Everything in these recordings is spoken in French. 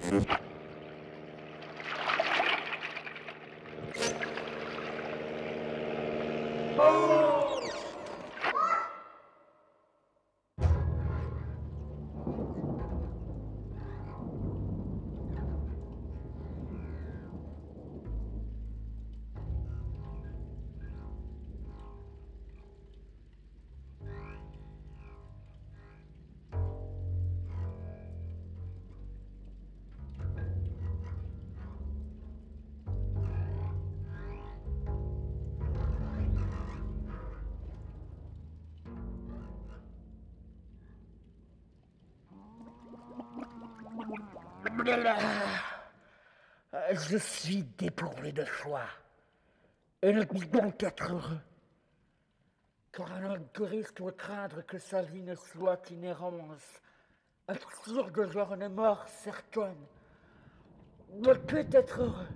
Je suis dépourvu de choix. Et ne puis donc être heureux. Car un homme qui risque de craindre que sa vie ne soit une errance, être sûr de voir une mort certaine, ne peut être heureux.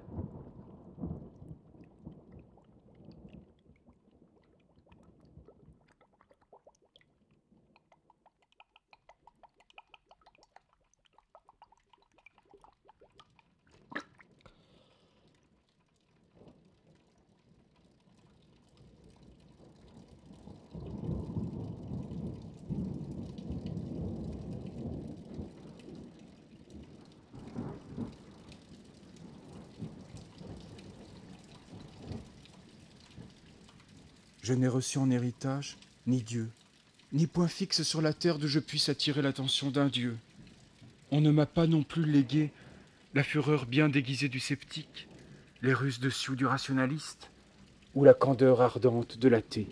Je n'ai reçu en héritage ni Dieu, ni point fixe sur la terre d'où je puisse attirer l'attention d'un Dieu. On ne m'a pas non plus légué la fureur bien déguisée du sceptique, les ruses de Sioux du rationaliste, ou la candeur ardente de l'athée.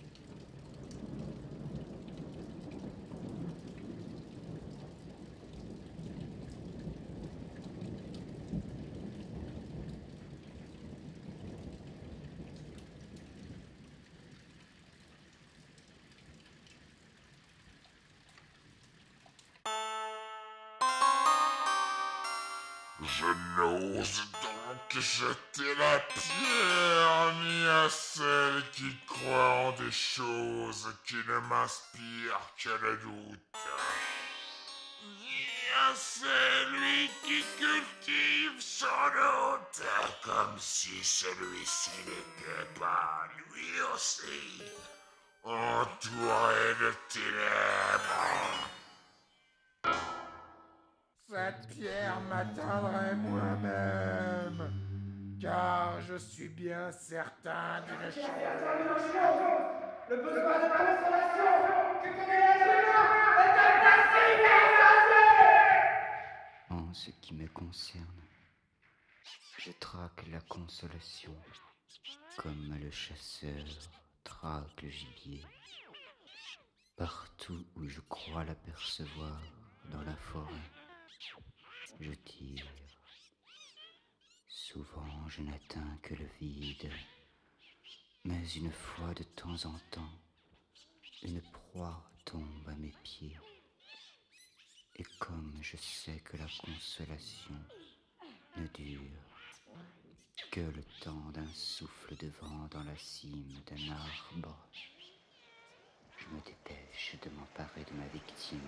Je n'ose donc jeter la pierre ni à celle qui croit en des choses qui ne m'inspirent que le doute, ni à celui qui cultive son doute comme si celui-ci n'était pas lui aussi entouré de ténèbres. Cette pierre m'atteindrait moi-même, car je suis bien certain d'une chose. Le besoin de consolation que connaît l'être humain est impossible à En ce qui me concerne, je traque la consolation comme le chasseur traque le gibier. Partout où je crois l'apercevoir dans la forêt, je tire. Souvent je n'atteins que le vide, mais une fois de temps en temps, une proie tombe à mes pieds. Et comme je sais que la consolation ne dure que le temps d'un souffle de vent dans la cime d'un arbre, je me dépêche de m'emparer de ma victime.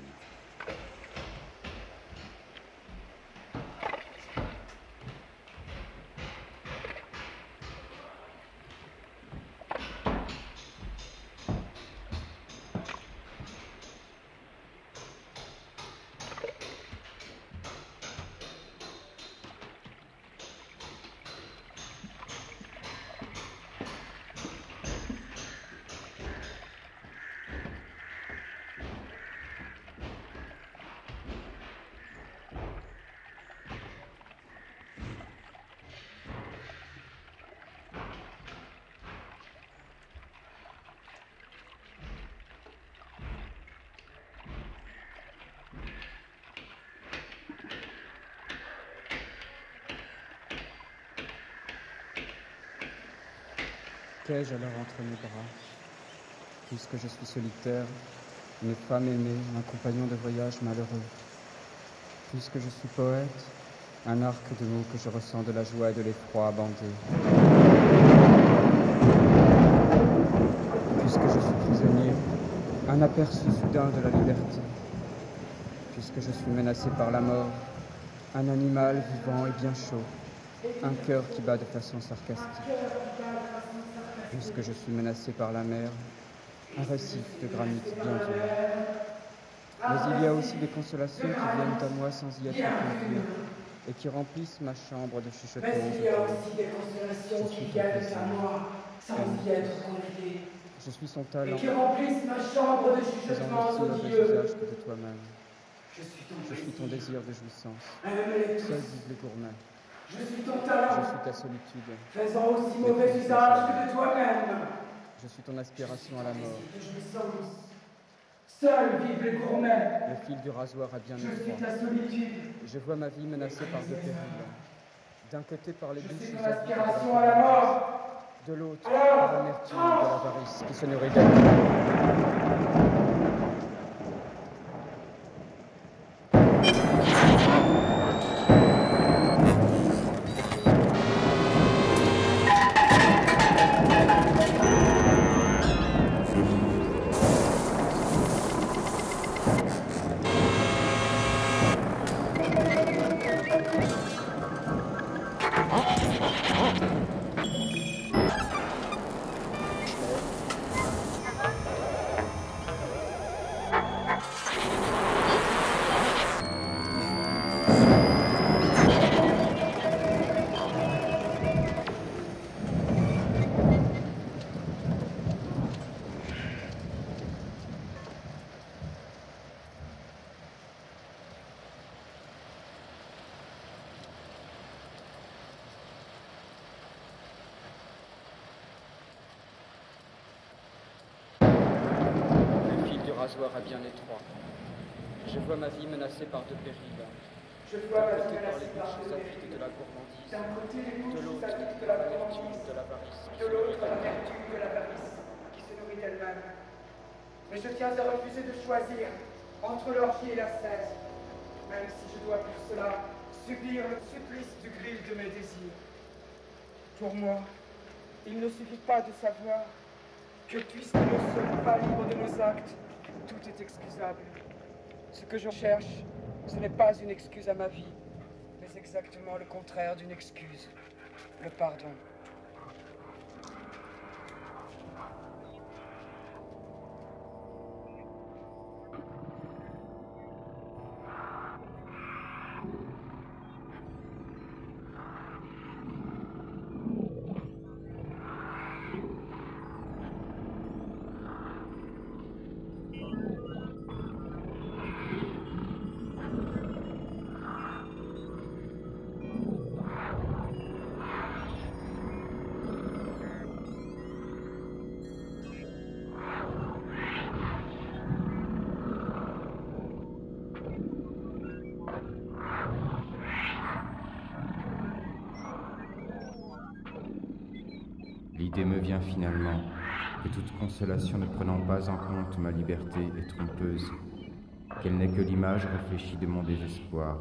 Qu'ai-je alors entre mes bras? Puisque je suis solitaire, une femme aimée, un compagnon de voyage malheureux. Puisque je suis poète, un arc de mots que je ressens de la joie et de l'effroi bandé. Puisque je suis prisonnier, un aperçu soudain de la liberté. Puisque je suis menacé par la mort, Un animal vivant et bien chaud, un cœur qui bat de façon sarcastique. Puisque je suis menacé par la mer, un récif de granit bien dur. Mais il y a aussi des consolations qui viennent à moi sans y être conviées et qui remplissent ma chambre de chuchotements. Mais il y a aussi des consolations qui viennent à moi sans y être conviées. Je suis son talent. Et qui remplissent ma chambre de chuchotements odieux. Usage que de toi-même. Je suis ton désir de jouissance. Aime-les Seul tous. vivent les gourmets. Je suis ton talent. Je suis ta solitude. Faisant aussi mauvais usage que de toi-même. Je suis ton aspiration à la mort. De jouissance. Seuls vivent les gourmets. Le fil du rasoir a bien Je suis étroit. ta solitude. Je vois ma vie menacée par deux périls. D'un côté par les Je bouches suis ton avides aspiration à la mort. de l'autre Alors, par l'amertume de l'avarice qui se nourrit d'elle. Rasoir à bien étroit. Je vois ma vie menacée par deux périls. Je vois ma D'un vie côté par les menacée par bouches deux avides de la gourmandise, D'un côté, les de bouches l'autre avides de la l'amertume gourmandise. de l'avarice qui De se l'autre, nourrit d'elle-même. l'amertume de l'avarice qui se nourrit d'elle-même. Mais je tiens à refuser de choisir entre l'orgie et l'ascèse, même si je dois pour cela subir le supplice du grill de mes désirs. Pour moi, il ne suffit pas de savoir que puisque nous ne sommes pas libres de nos actes, tout est excusable. Ce que je cherche, ce n'est pas une excuse à ma vie, mais exactement le contraire d'une excuse, le pardon. L'idée me vient finalement que toute consolation ne prenant pas en compte ma liberté est trompeuse, qu'elle n'est que l'image réfléchie de mon désespoir.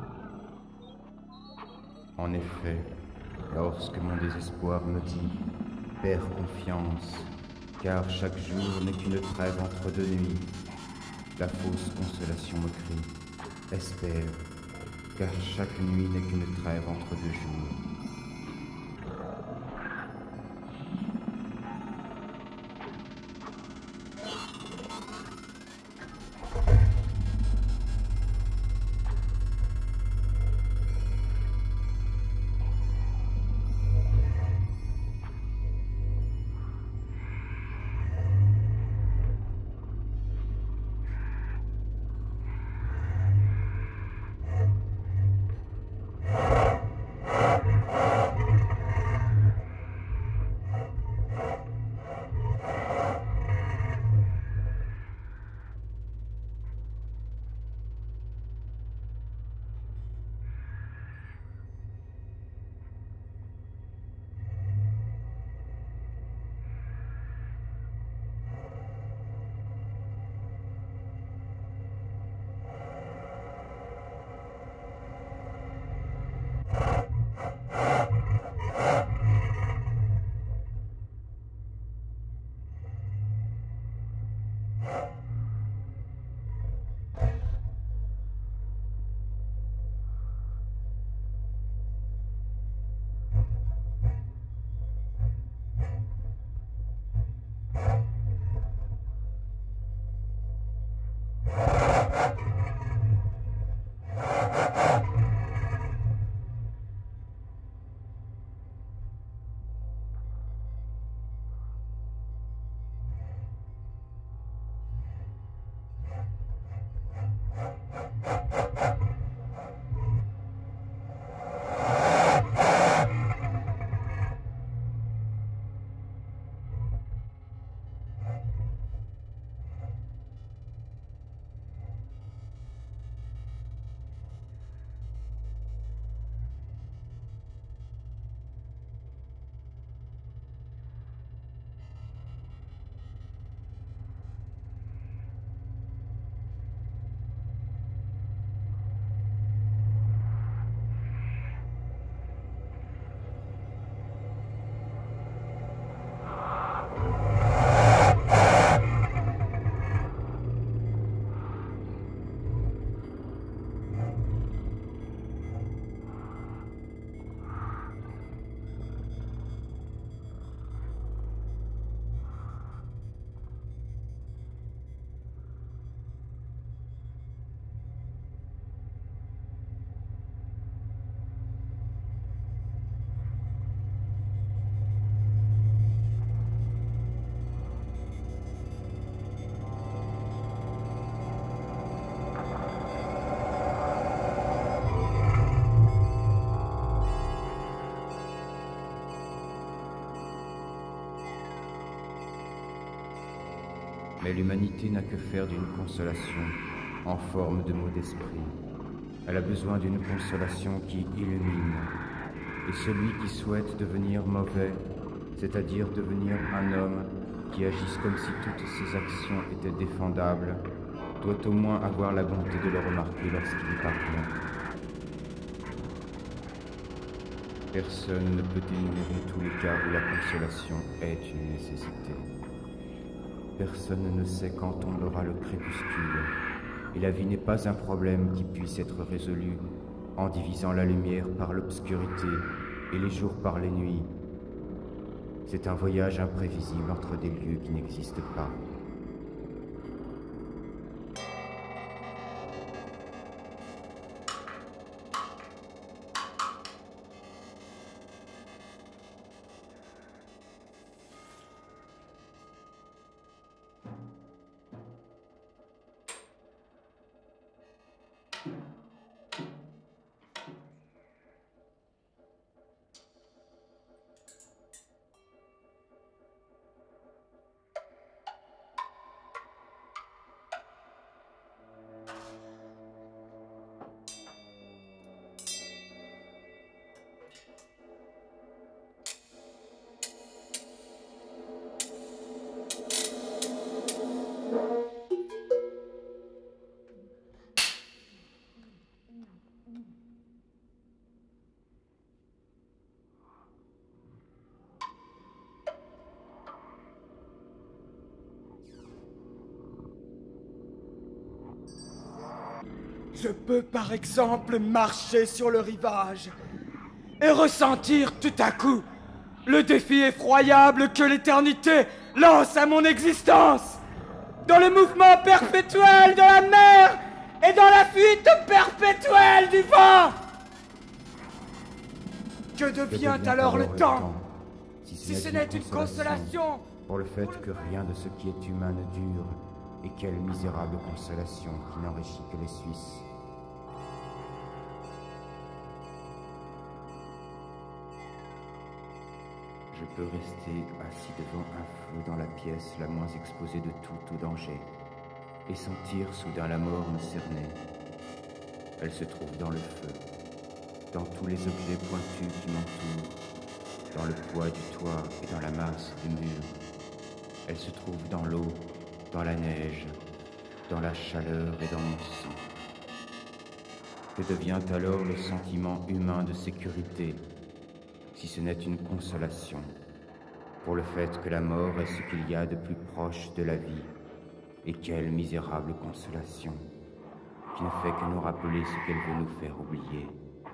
En effet, lorsque mon désespoir me dit « Perds confiance, car chaque jour n'est qu'une trêve entre deux nuits », la fausse consolation me crie « Espère, car chaque nuit n'est qu'une trêve entre deux jours ». Mais l'humanité n'a que faire d'une consolation en forme de mot d'esprit. Elle a besoin d'une consolation qui illumine. Et celui qui souhaite devenir mauvais, c'est-à-dire devenir un homme qui agisse comme si toutes ses actions étaient défendables, doit au moins avoir la bonté de le remarquer lorsqu'il y parvient. Personne ne peut énumérer tous les cas où la consolation est une nécessité. Personne ne sait quand tombera le crépuscule, et la vie n'est pas un problème qui puisse être résolu en divisant la lumière par l'obscurité et les jours par les nuits. C'est un voyage imprévisible entre des lieux qui n'existent pas. Je peux par exemple marcher sur le rivage et ressentir tout à coup le défi effroyable que l'éternité lance à mon existence, dans le mouvement perpétuel de la mer et dans la fuite perpétuelle du vent. Que devient alors le temps, si ce n'est une consolation pour le fait que rien de ce qui est humain ne dure, et quelle misérable consolation qui n'enrichit que les Suisses. Je peux rester assis devant un feu dans la pièce la moins exposée de tout au danger, et sentir soudain la mort me cerner. Elle se trouve dans le feu, dans tous les objets pointus qui m'entourent, dans le poids du toit et dans la masse du mur. Elle se trouve dans l'eau, dans la neige, dans la chaleur et dans mon sang. Que devient alors le sentiment humain de sécurité, si ce n'est une consolation, pour le fait que la mort est ce qu'il y a de plus proche de la vie, et quelle misérable consolation, qui ne fait que nous rappeler ce qu'elle veut nous faire oublier.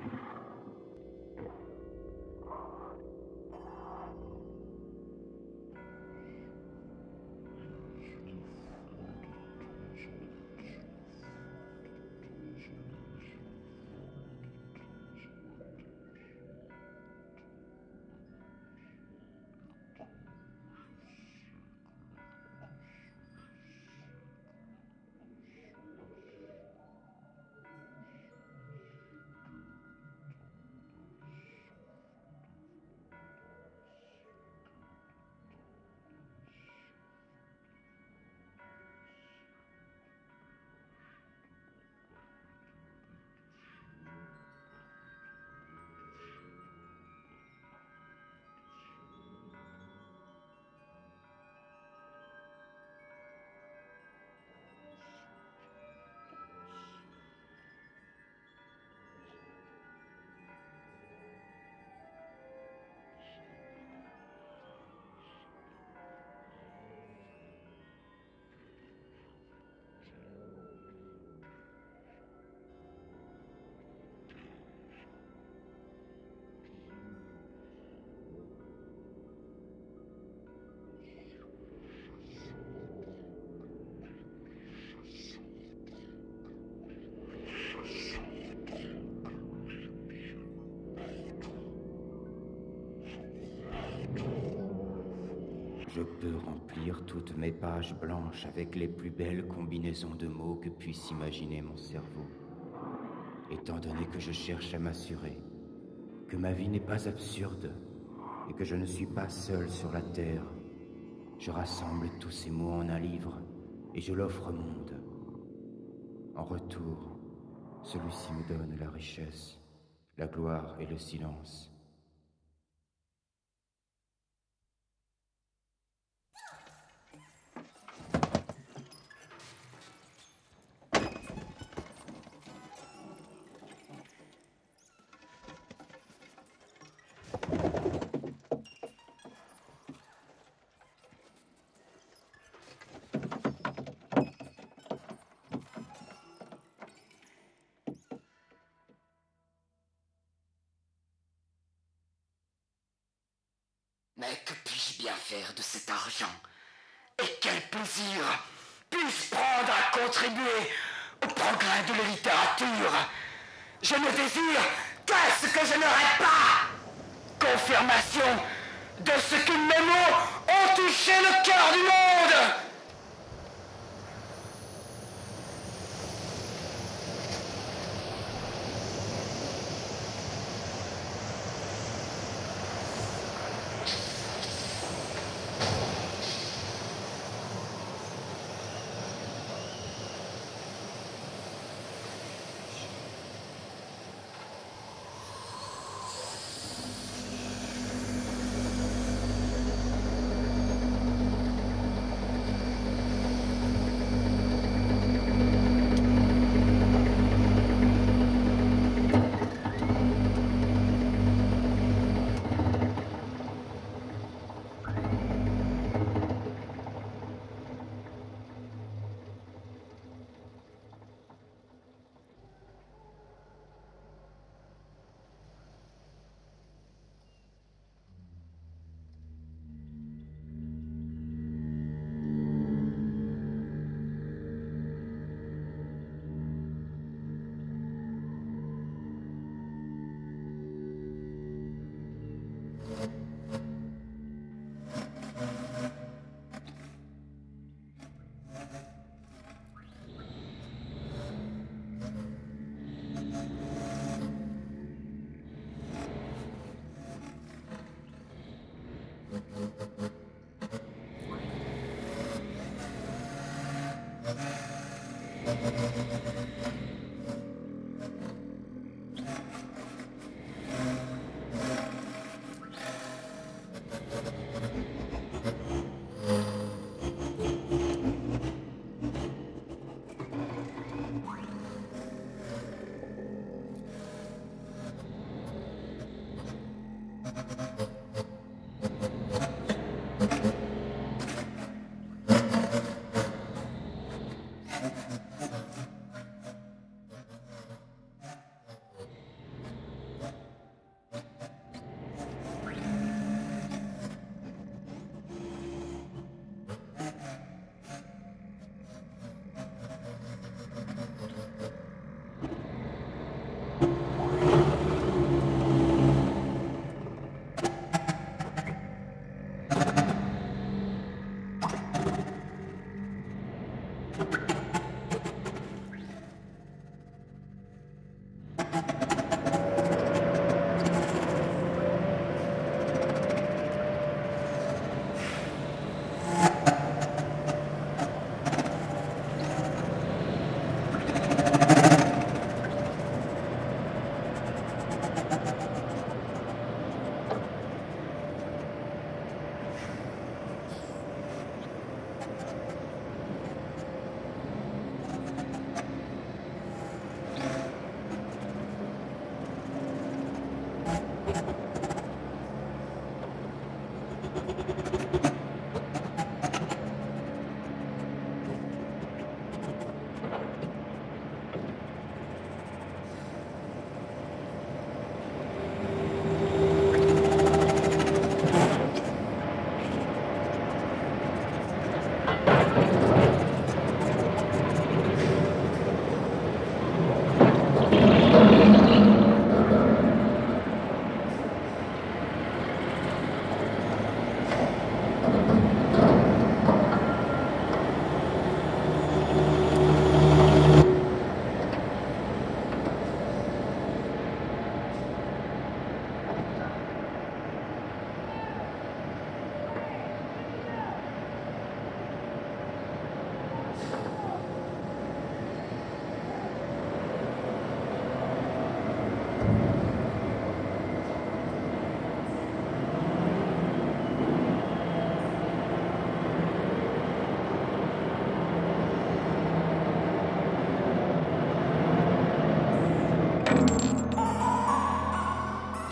Je peux remplir toutes mes pages blanches avec les plus belles combinaisons de mots que puisse imaginer mon cerveau. Étant donné que je cherche à m'assurer que ma vie n'est pas absurde et et que je ne suis pas seul sur la terre, je rassemble tous ces mots en un livre et je l'offre au monde. En retour, celui-ci me donne la richesse, la gloire et le silence. Mais que puis-je bien faire de cet argent? Et quel plaisir puis-je prendre à contribuer au progrès de la littérature? Je ne désire que ce que je n'aurai pas! Confirmation de ce que mes mots ont touché le cœur du monde!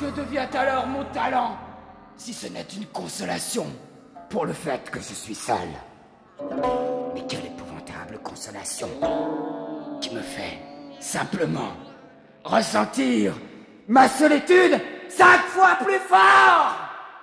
devient alors mon talent, si ce n'est une consolation pour le fait que je suis seul. Mais quelle épouvantable consolation qui me fait simplement ressentir ma solitude 5 fois plus fort!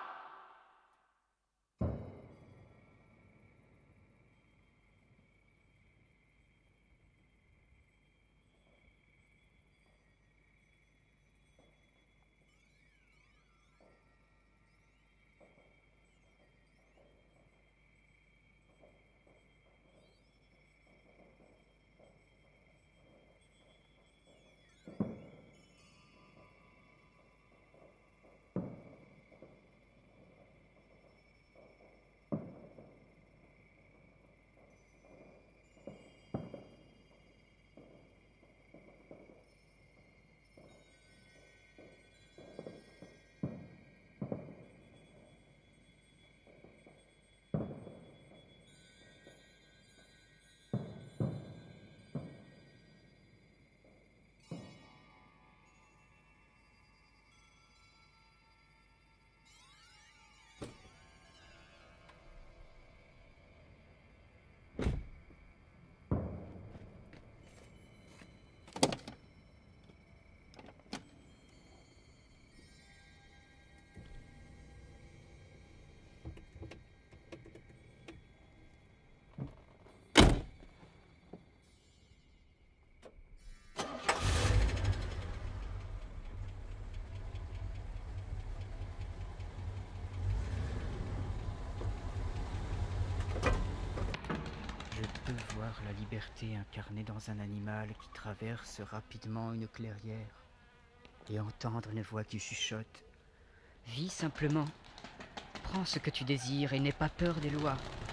Je peux voir la liberté incarnée dans un animal qui traverse rapidement une clairière et entendre une voix qui chuchote. Vis simplement, prends ce que tu désires et n'aie pas peur des lois.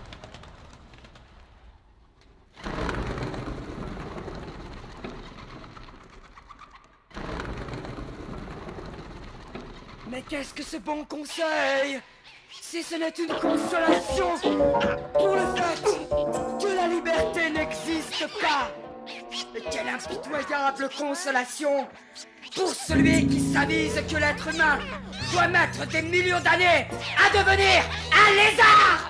Mais qu'est-ce que ce bon conseil, si ce n'est une consolation pour le fait que la liberté n'existe pas? Et quelle impitoyable consolation pour celui qui s'avise que l'être humain doit mettre des millions d'années à devenir un lézard!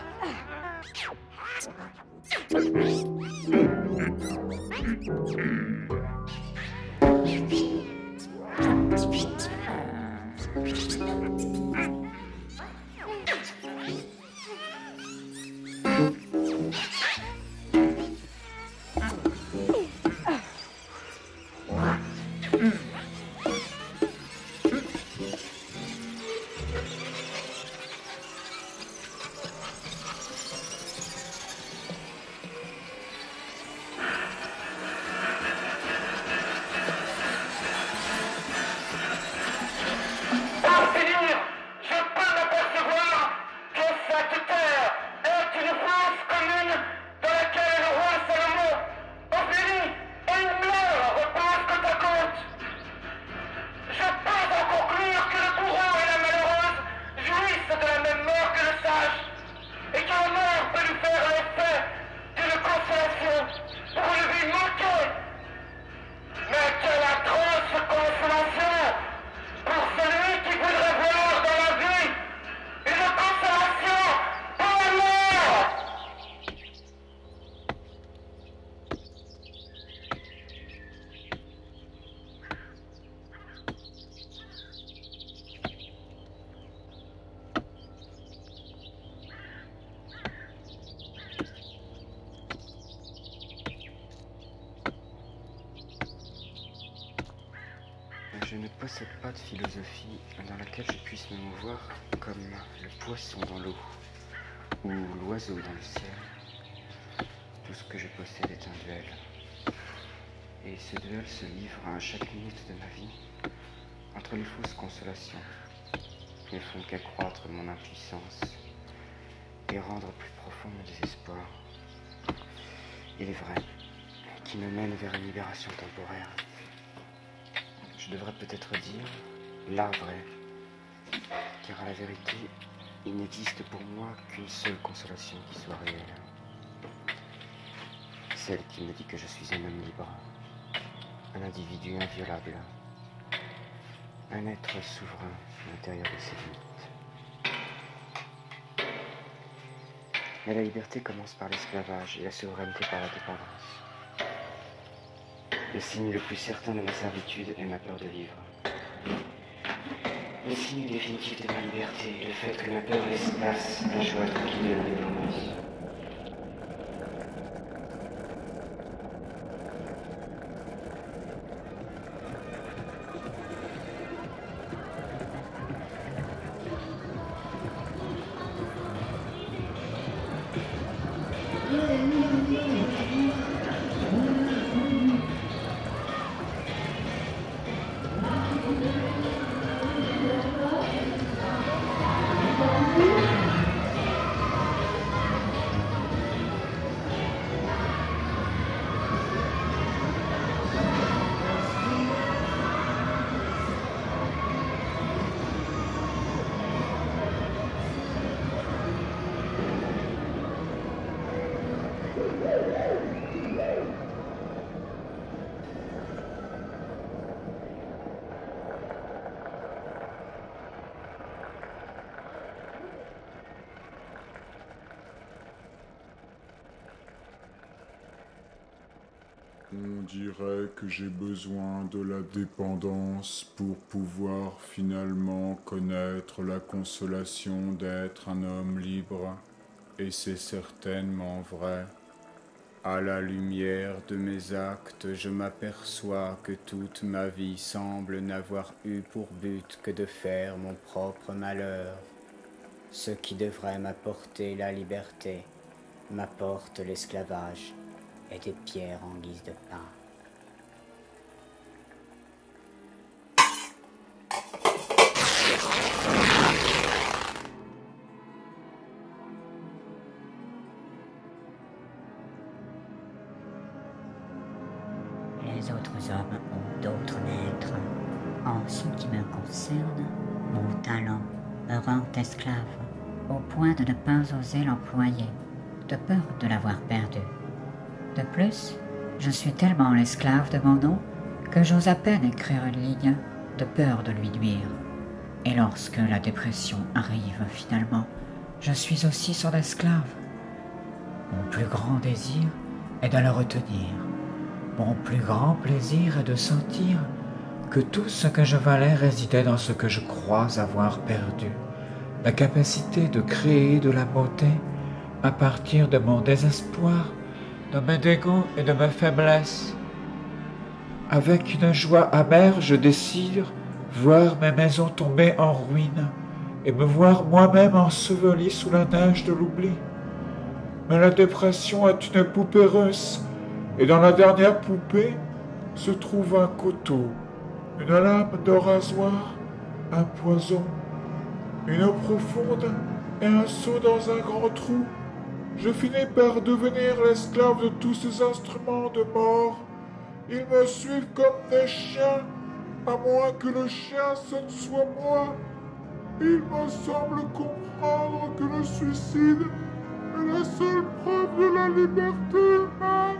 Je ne possède pas de philosophie dans laquelle je puisse me mouvoir comme le poisson dans l'eau ou l'oiseau dans le ciel. Tout ce que je possède est un duel. Et ce duel se livre à chaque minute de ma vie entre les fausses consolations qui ne font qu'accroître mon impuissance et rendre plus profond mon désespoir. Il est vrai, qui me mène vers une libération temporaire. Je devrais peut-être dire l'art vrai, car à la vérité, il n'existe pour moi qu'une seule consolation qui soit réelle. Celle qui me dit que je suis un homme libre, un individu inviolable, un être souverain à l'intérieur de ses limites. Mais la liberté commence par l'esclavage et la souveraineté par la dépendance. Le signe le plus certain de ma servitude est ma peur de vivre. Le signe définitif de ma liberté est le fait que ma peur laisse place à la joie tranquille de l'indépendance. On dirait que j'ai besoin de la dépendance pour pouvoir finalement connaître la consolation d'être un homme libre. Et c'est certainement vrai. À la lumière de mes actes, je m'aperçois que toute ma vie semble n'avoir eu pour but que de faire mon propre malheur. Ce qui devrait m'apporter la liberté m'apporte l'esclavage et des pierres en guise de pain. Les autres hommes ont d'autres maîtres. En ce qui me concerne, mon talent me rend esclave, au point de ne pas oser l'employer, de peur de l'avoir perdu. De plus, je suis tellement l'esclave de mon nom que j'ose à peine écrire une ligne, de peur de lui nuire. Et lorsque la dépression arrive finalement, je suis aussi son esclave. Mon plus grand désir est de le retenir. Mon plus grand plaisir est de sentir que tout ce que je valais résidait dans ce que je crois avoir perdu, la capacité de créer de la beauté à partir de mon désespoir, de mes dégoûts et de mes faiblesses. Avec une joie amère, je décide voir mes maisons tomber en ruine et me voir moi-même enseveli sous la neige de l'oubli. Mais la dépression est une poupée russe, et dans la dernière poupée se trouve un couteau, une lame de rasoir, un poison, une eau profonde et un seau dans un grand trou. Je finis par devenir l'esclave de tous ces instruments de mort. Ils me suivent comme des chiens, à moins que le chien ce ne soit moi. Il me semble comprendre que le suicide est la seule preuve de la liberté humaine.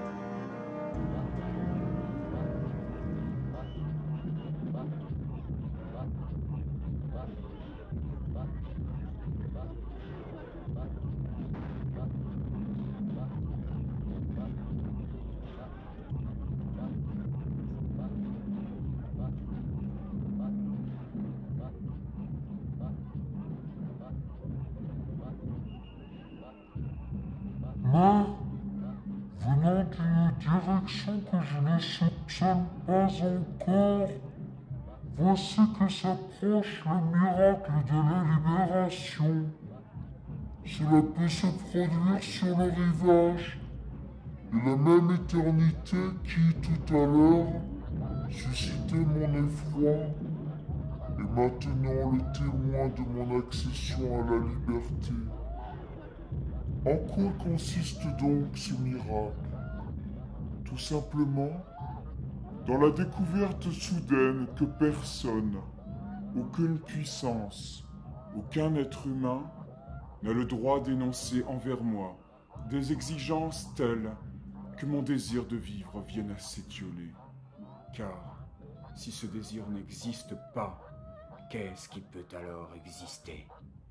Mais, venant d'une direction que je ne soupçonne pas encore, voici que s'approche le miracle de la libération. Cela peut se produire sur le rivage, et la même éternité qui, tout à l'heure, suscitait mon effroi, est maintenant le témoin de mon accession à la liberté. En quoi consiste donc ce miracle? Tout simplement dans la découverte soudaine que personne, aucune puissance, aucun être humain n'a le droit d'énoncer envers moi des exigences telles que mon désir de vivre vienne à s'étioler. Car Si ce désir n'existe pas, qu'est-ce qui peut alors exister?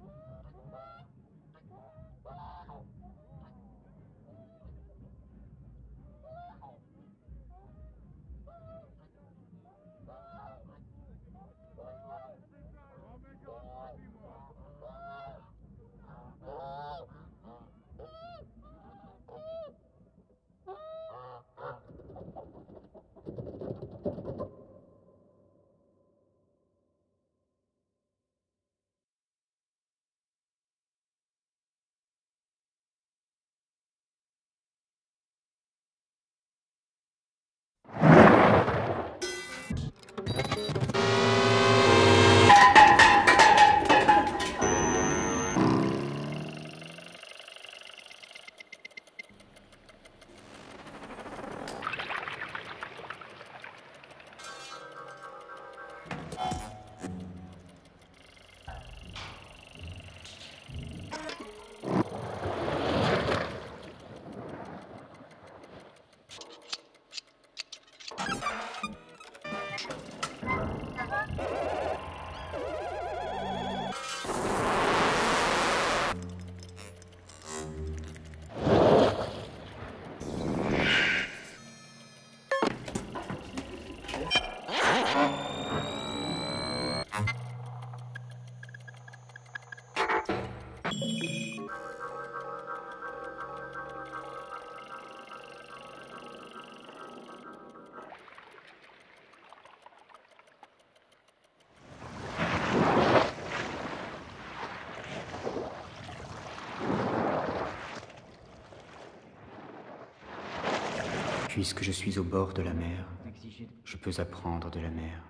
Puisque je suis au bord de la mer, je peux apprendre de la mer.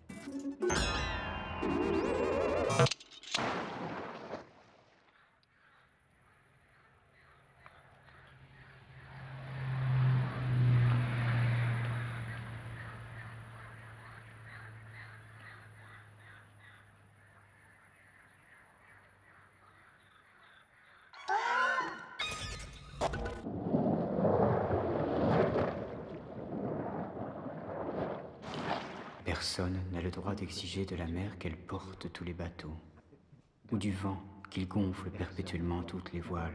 Personne n'a le droit d'exiger de la mer qu'elle porte tous les bateaux, ou du vent qu'il gonfle perpétuellement toutes les voiles.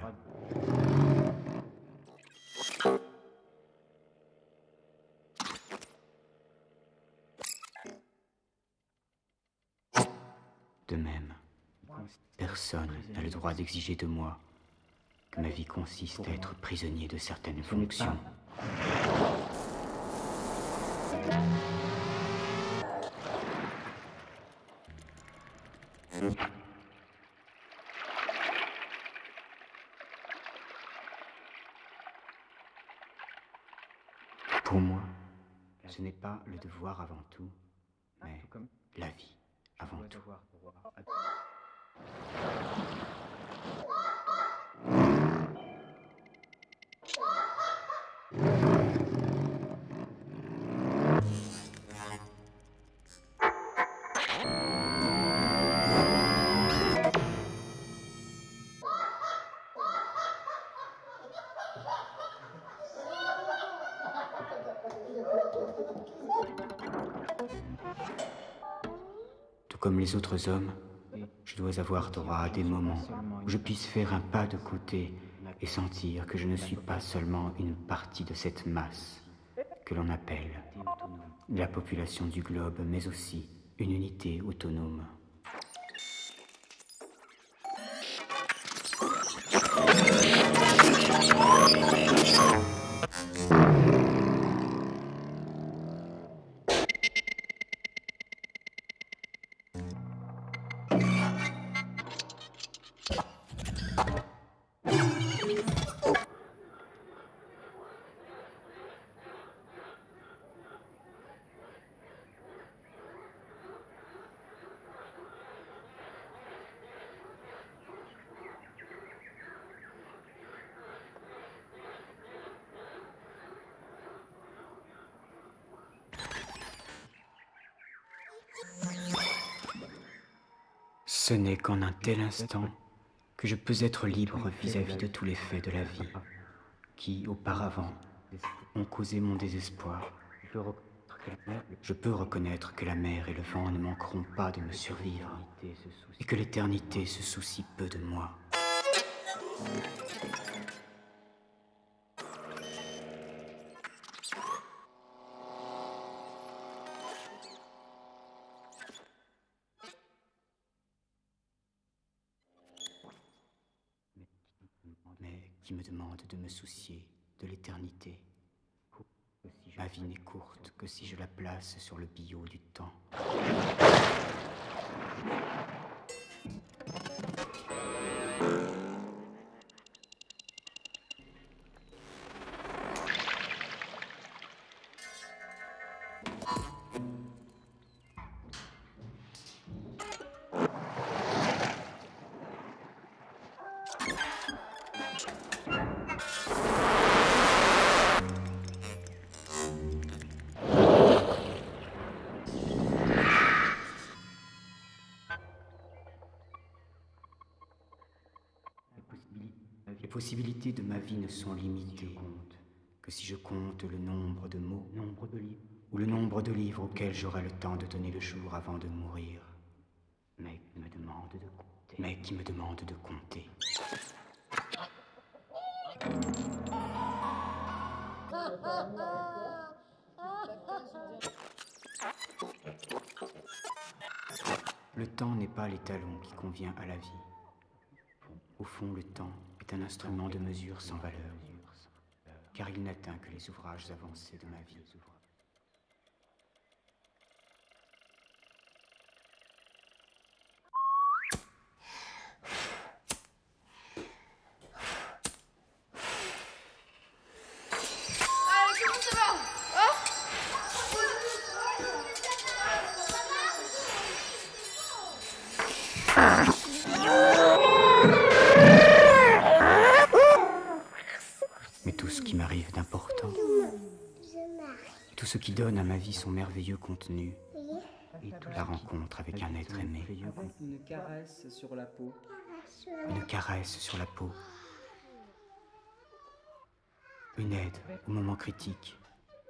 De même, personne n'a le droit d'exiger de moi que ma vie consiste à être prisonnier de certaines fonctions. Pour moi, ce n'est pas le devoir avant tout, mais la vie avant tout. Tout comme les autres hommes, je dois avoir droit à des moments où je puisse faire un pas de côté et sentir que je ne suis pas seulement une partie de cette masse que l'on appelle la population du globe, mais aussi une unité autonome. Ce n'est qu'en un tel instant que je peux être libre vis-à-vis de tous les faits de la vie qui, auparavant, ont causé mon désespoir Je peux reconnaître que la mer et le vent ne manqueront pas de me survivre, et que l'éternité se soucie peu de moi. Mais qui me demande de me soucier de l'éternité? Ma vie n'est courte que si je la place sur le billot du temps. Les possibilités de ma vie ne sont limitées que si je compte le nombre de mots, ou le nombre de livres auxquels j'aurai le temps de donner le jour avant de mourir, mais qui me demande de compter. Le temps n'est pas l'étalon qui convient à la vie. Au fond, le temps est un instrument de mesure sans valeur, car il n'atteint que les ouvrages avancés de ma vie. Mais tout ce qui m'arrive d'important, tout ce qui donne à ma vie son merveilleux contenu, la rencontre avec un être aimé. Une caresse sur la peau. Une caresse sur la peau. Une aide au moment critique.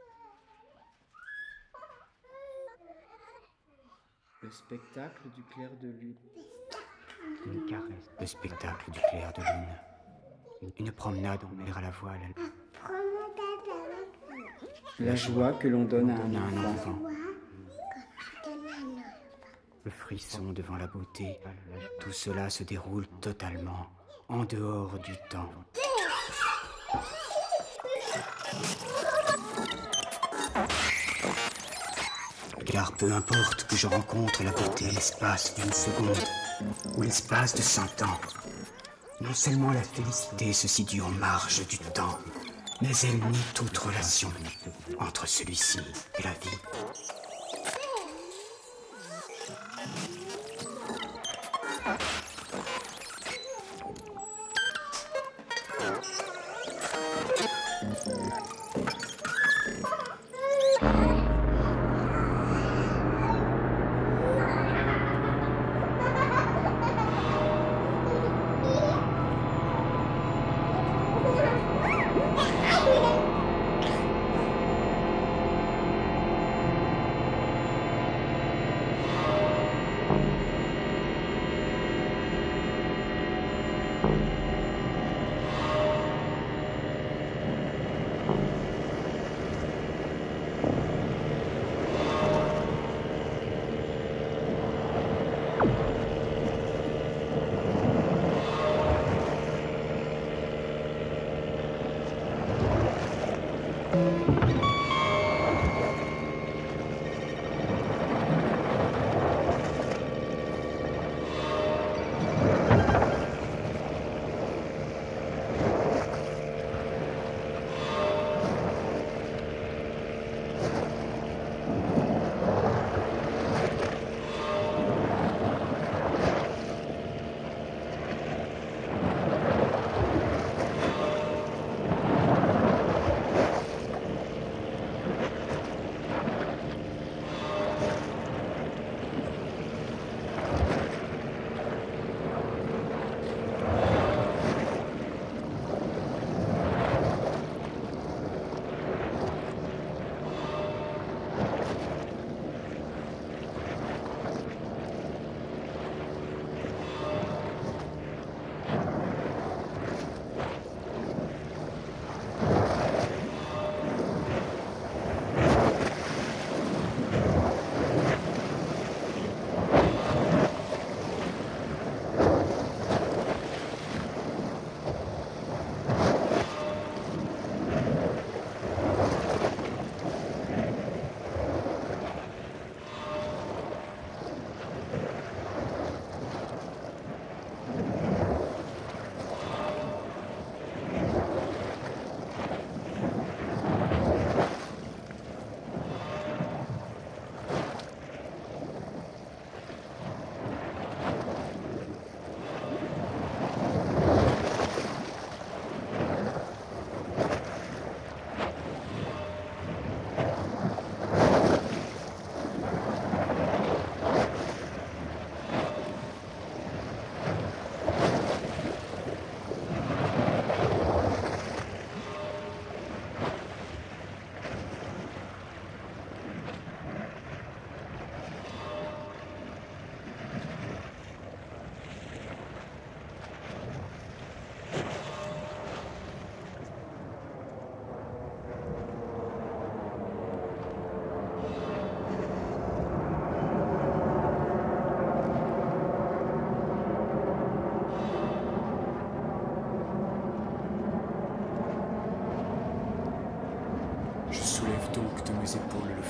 Le spectacle du clair de lune. Une caresse. Le spectacle du clair de lune. Une promenade en mer à la voile. La joie que l'on donne à un enfant. Le frisson devant la beauté. Tout cela se déroule totalement en dehors du temps. Car peu importe que je rencontre la beauté l'espace d'une seconde ou l'espace de 100 ans, non seulement la félicité se situe en marge du temps, mais elle nie toute relation entre celui-ci et la vie.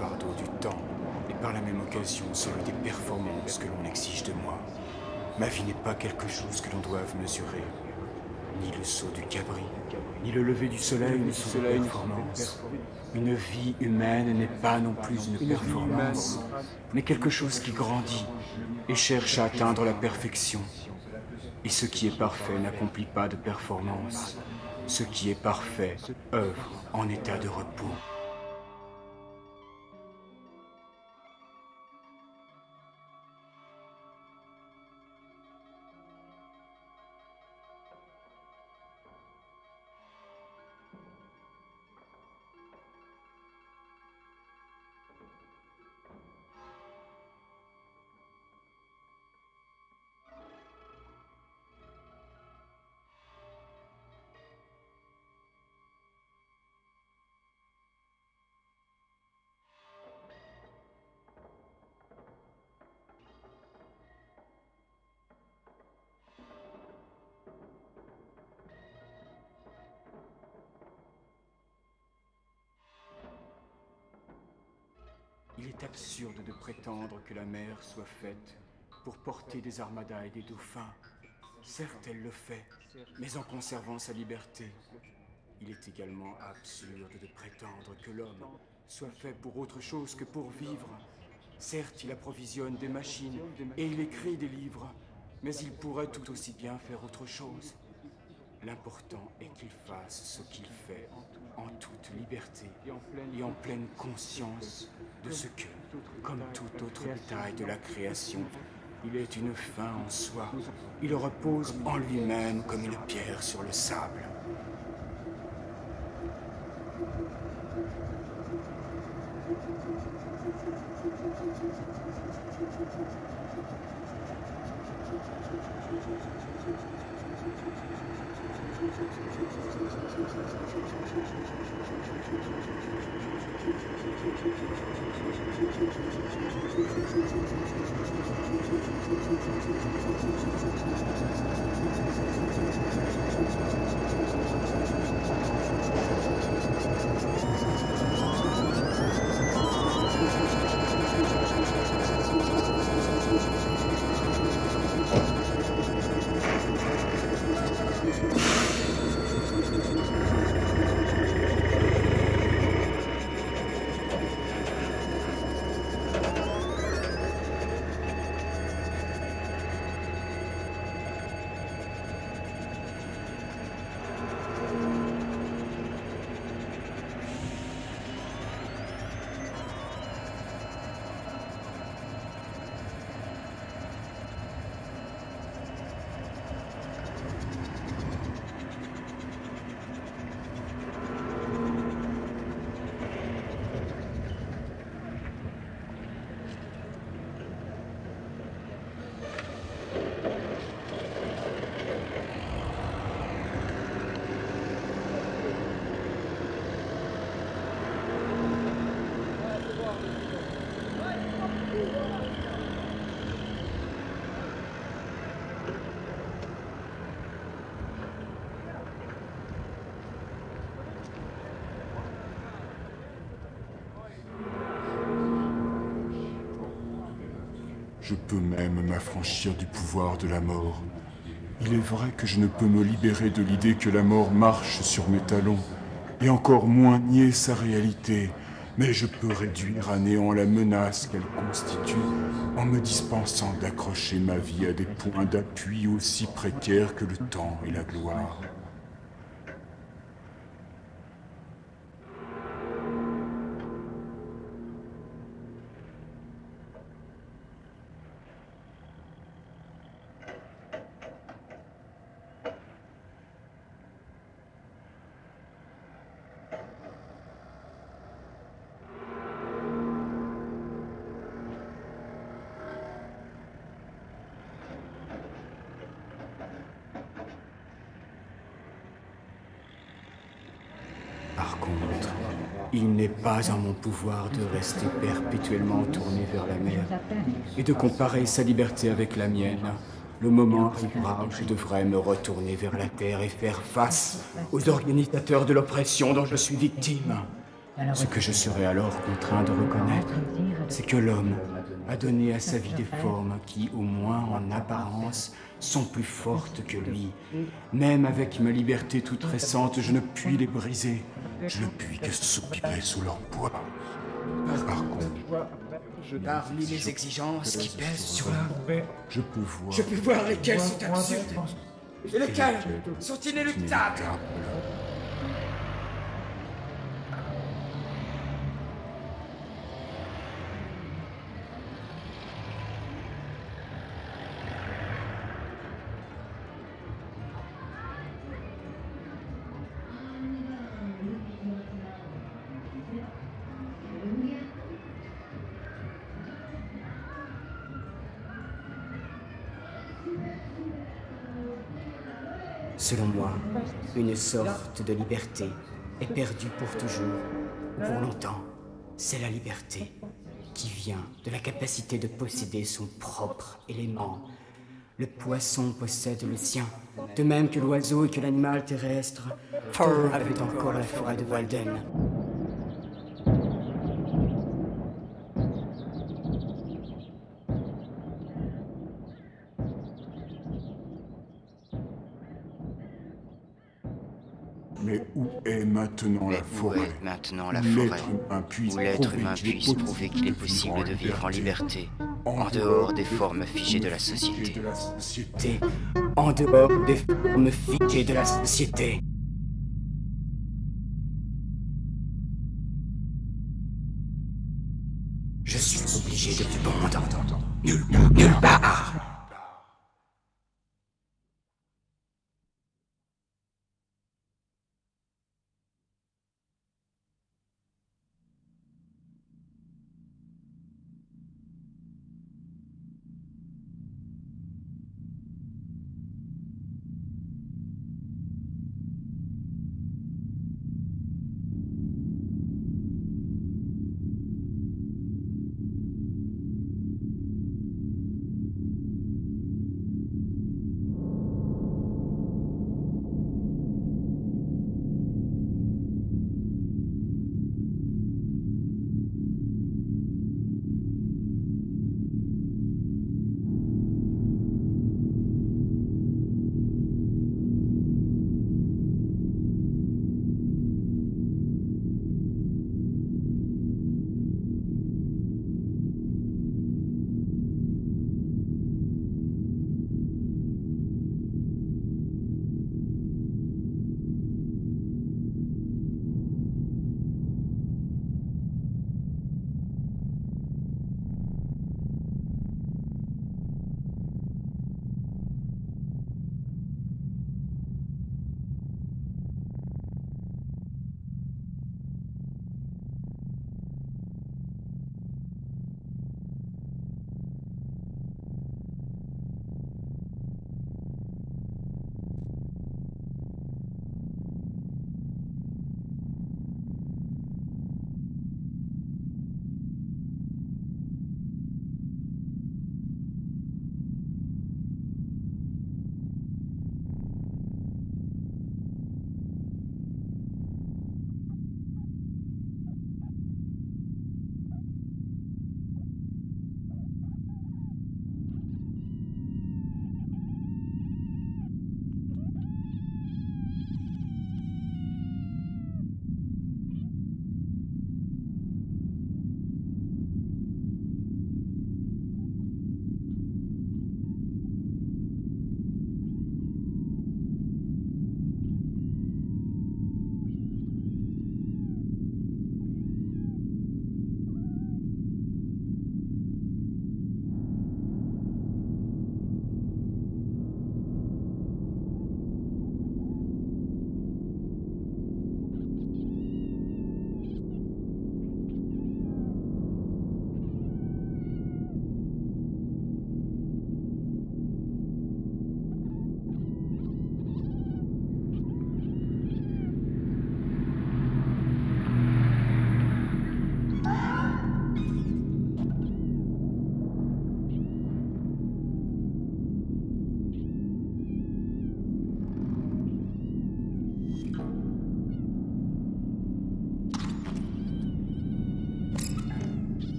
fardeau du temps et par la même occasion celui des performances que l'on exige de moi. Ma vie n'est pas quelque chose que l'on doive mesurer. Ni le saut du cabri, ni le lever du soleil ne sont des performances. Une vie humaine n'est pas non plus une performance, mais quelque chose qui grandit et cherche à atteindre la perfection. Et ce qui est parfait n'accomplit pas de performance. Ce qui est parfait œuvre en état de repos. Il est absurde de prétendre que la mer soit faite pour porter des armadas et des dauphins. Certes, elle le fait, mais en conservant sa liberté. Il est également absurde de prétendre que l'homme soit fait pour autre chose que pour vivre. Certes, il approvisionne des machines et il écrit des livres, mais il pourrait tout aussi bien faire autre chose. L'important est qu'il fasse ce qu'il fait en toute liberté et en pleine conscience de ce que, comme tout autre détail de la création, il est une fin en soi. Il repose en lui-même comme une pierre sur le sable. Je peux même m'affranchir du pouvoir de la mort. Il est vrai que je ne peux me libérer de l'idée que la mort marche sur mes talons, et encore moins nier sa réalité, mais je peux réduire à néant la menace qu'elle constitue en me dispensant d'accrocher ma vie à des points d'appui aussi précaires que le temps et la gloire. Par contre, il n'est pas en mon pouvoir de rester perpétuellement tourné vers la mer et de comparer sa liberté avec la mienne. Le moment arrivera où je devrais me retourner vers la terre et faire face aux organisateurs de l'oppression dont je suis victime. Ce que je serai alors contraint de reconnaître, c'est que l'homme a donné à sa vie des formes qui, au moins en apparence, sont plus fortes que lui. Même avec ma liberté toute récente, je ne puis les briser. Je ne puis que soupirer sous leur poids. Par contre, parmi les exigences qui pèsent sur l'homme, je peux voir... je peux voir lesquelles sont absurdes et lesquelles sont inéluctables. Selon moi, une sorte de liberté est perdue pour toujours, ou pour longtemps. C'est la liberté qui vient de la capacité de posséder son propre élément. Le poisson possède le sien, de même que l'oiseau et que l'animal terrestre. Thor avait encore la forêt de Walden. Mais où est maintenant la forêt? Où l'être humain puisse prouver qu'il est possible de vivre en liberté, en dehors des formes figées de la société. En dehors des formes figées de la société. Je suis obligé de te pondre. Nulle part.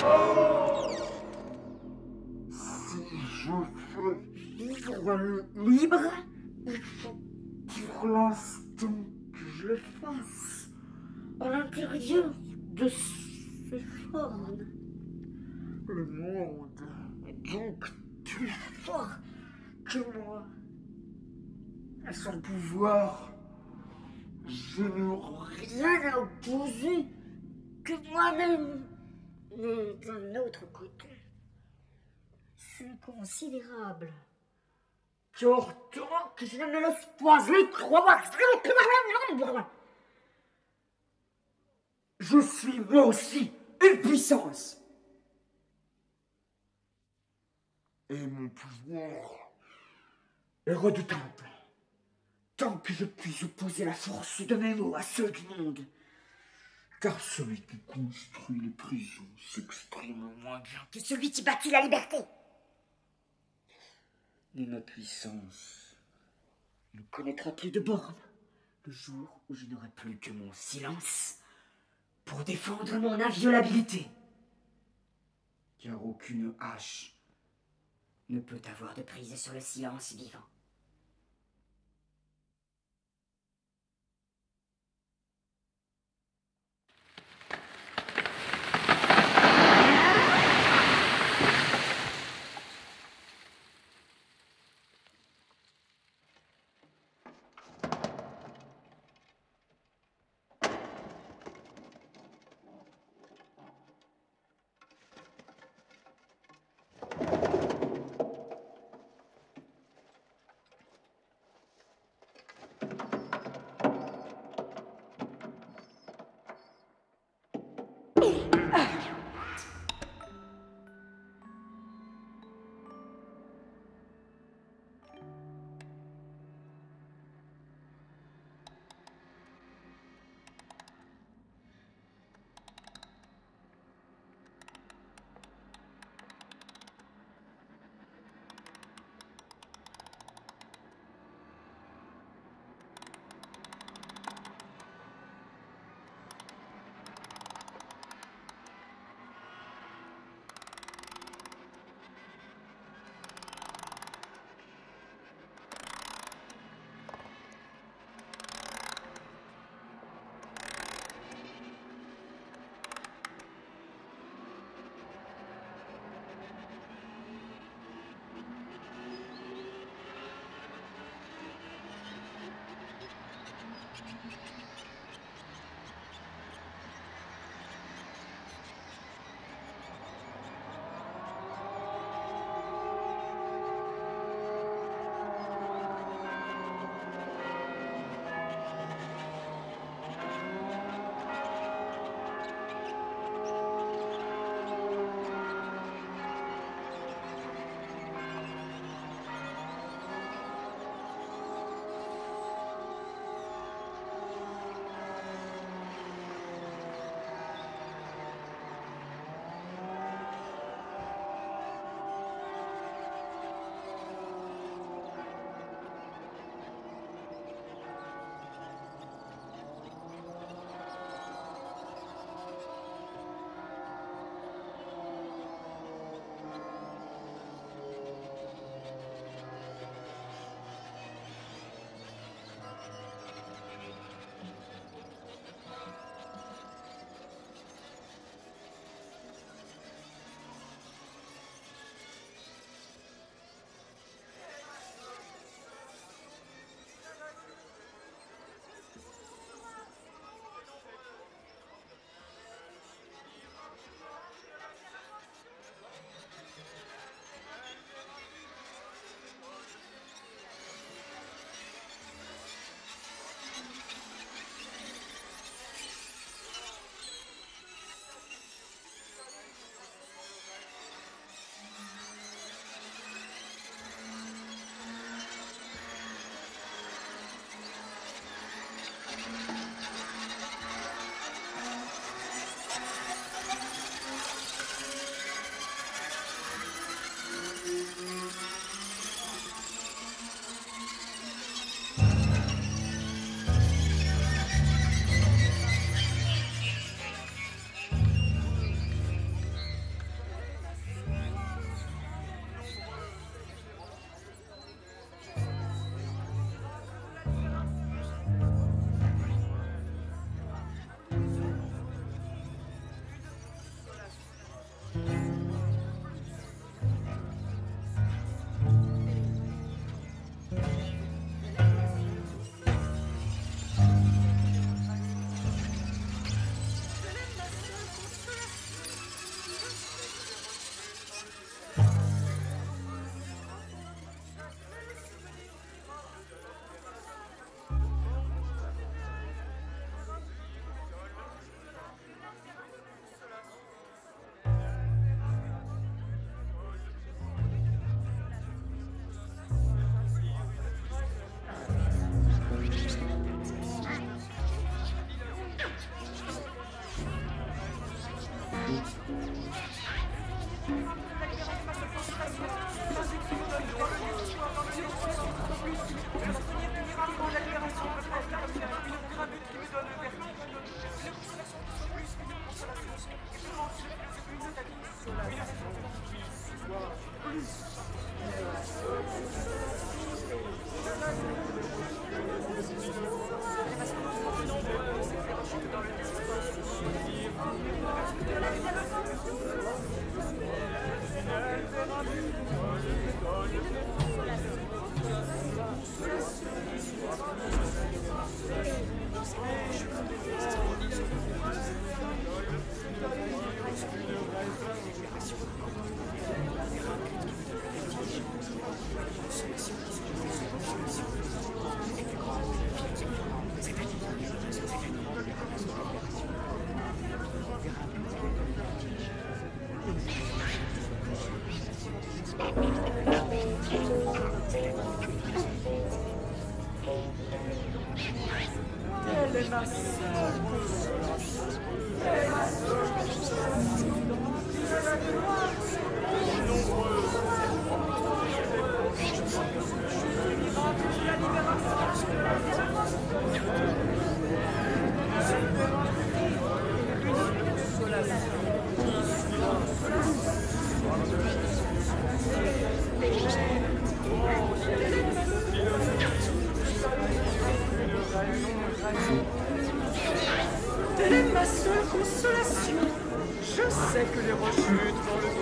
Si je veux vivre libre, il faut pour l'instant que je le fasse à l'intérieur de ces formes. Le monde est donc plus fort que moi. À son pouvoir, je n'ai rien à opposer que moi-même. Mais d'un autre côté, c'est considérable. Pourtant que je ne me laisse pas croire. Je suis moi aussi une puissance. Et mon pouvoir est redoutable. Tant que je puis opposer la force de mes mots à ceux du monde. Car celui qui construit les prisons s'exprime moins bien que celui qui bâtit la liberté. Mais ma puissance ne connaîtra plus de bornes le jour où je n'aurai plus que mon silence pour défendre mon inviolabilité. Car aucune hache ne peut avoir de prise sur le silence vivant. Telle est ma seule consolation. Je sais que les rechutes vont le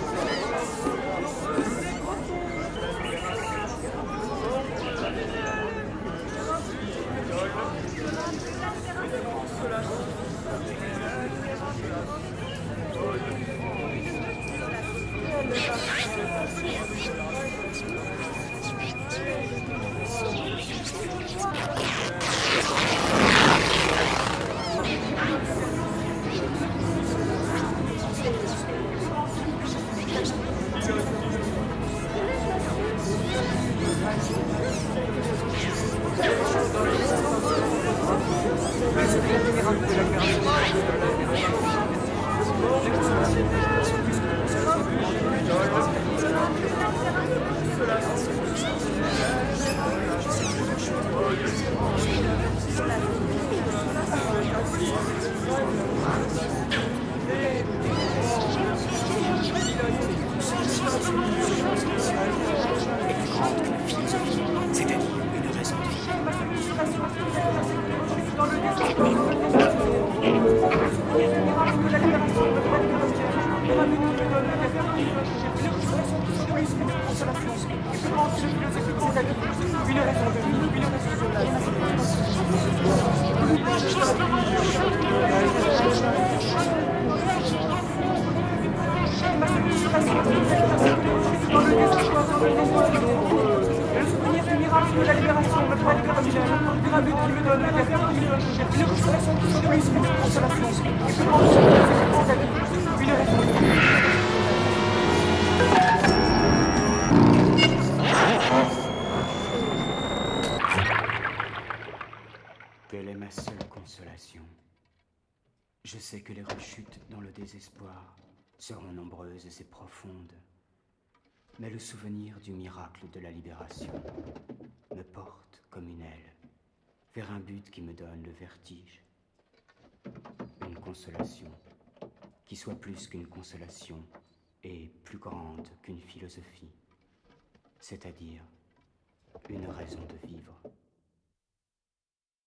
Telle est ma seule consolation. Je sais que les rechutes dans le désespoir seront nombreuses et profondes, mais le souvenir du miracle de la libération me porte comme une aile vers un but qui me donne le vertige. Une consolation qui soit plus qu'une consolation et plus grande qu'une philosophie, c'est-à-dire une raison de vivre.